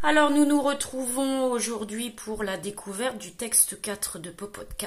Alors nous nous retrouvons aujourd'hui pour la découverte du texte 4 de Popotka.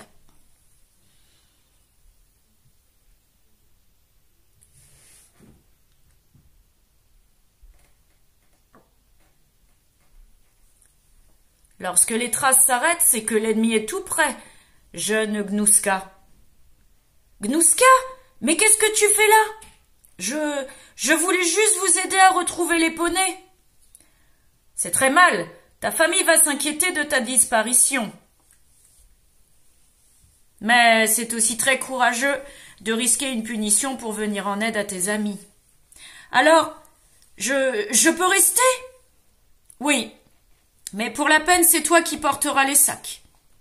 Lorsque les traces s'arrêtent, c'est que l'ennemi est tout près, jeune Gnouska. Gnouska? Mais qu'est-ce que tu fais là? Je voulais juste vous aider à retrouver les poneys. C'est très mal. Ta famille va s'inquiéter de ta disparition. Mais c'est aussi très courageux de risquer une punition pour venir en aide à tes amis. Alors, je peux rester? Oui. Mais pour la peine, c'est toi qui porteras les sacs.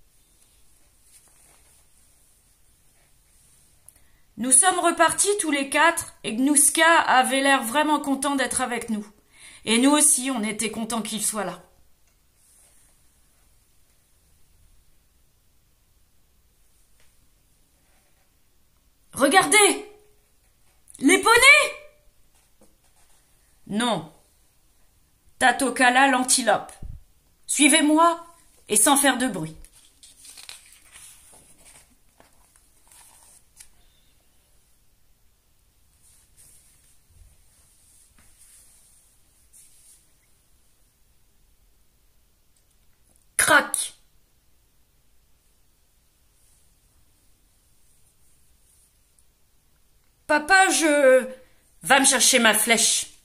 Nous sommes repartis tous les quatre et Gnouska avait l'air vraiment content d'être avec nous. Et nous aussi, on était contents qu'il soit là. Regardez! Les poneys! Non. Tatokala l'antilope. Suivez-moi et sans faire de bruit. Crac! Papa, Va me chercher ma flèche.